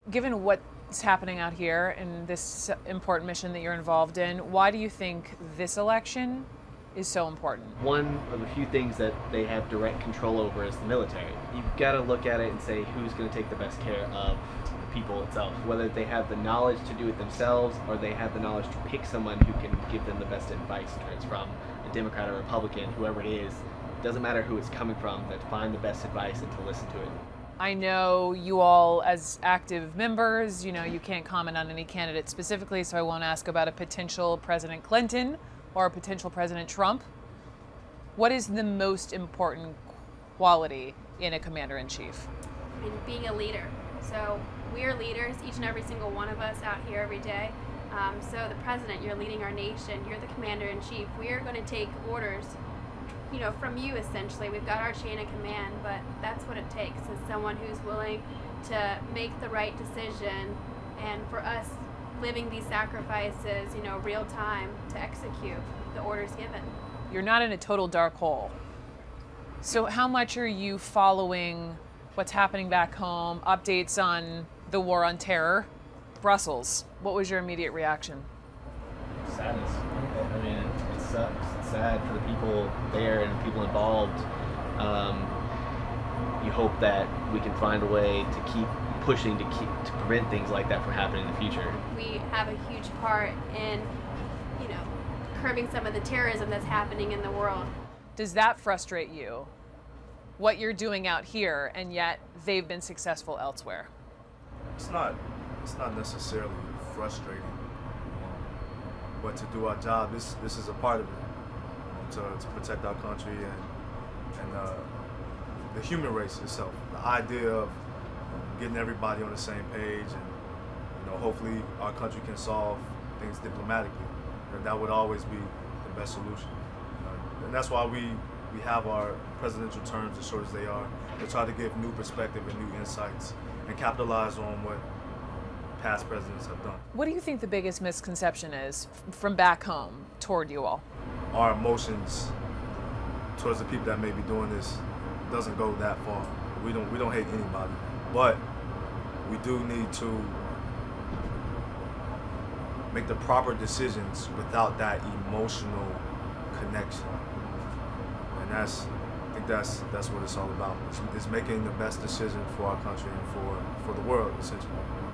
Given what's happening out here in this important mission that you're involved in, why do you think this election is so important? One of the few things that they have direct control over is the military. You've got to look at it and say who's going to take the best care of the people itself, whether they have the knowledge to do it themselves or they have the knowledge to pick someone who can give them the best advice, whether it's from a Democrat or Republican, whoever it is. Doesn't matter who it's coming from, that find the best advice and to listen to it. I know you all, as active members, you can't comment on any candidate specifically, so I won't ask about a potential President Clinton or a potential President Trump. What is the most important quality in a commander-in-chief? Being a leader. So we are leaders, each and every single one of us out here every day. So the president, you're leading our nation, you're the commander-in-chief. We are going to take orders from you essentially. We've got our chain of command, but that's what it takes, is someone who's willing to make the right decision, and for us living these sacrifices, real time to execute the orders given. You're not in a total dark hole. So how much are you following what's happening back home, updates on the war on terror? Brussels, what was your immediate reaction? Sadness. I mean, it sucks. It's sad for the people there and people involved. You hope that we can find a way to keep pushing to prevent things like that from happening in the future. We have a huge part in, curbing some of the terrorism that's happening in the world. Does that frustrate you? What you're doing out here, and yet they've been successful elsewhere? It's not necessarily frustrating, but to do our job, this is a part of it, to protect our country and the human race itself. The idea of getting everybody on the same page, and hopefully our country can solve things diplomatically. And that would always be the best solution. And that's why we have our presidential terms as short as they are, to try to give new perspective and new insights and capitalize on what past presidents have done. What do you think the biggest misconception is from back home toward you all? Our emotions towards the people that may be doing this doesn't go that far. We don't hate anybody, but we do need to make the proper decisions without that emotional connection. And I think that's what it's all about. It's making the best decision for our country and for the world, essentially.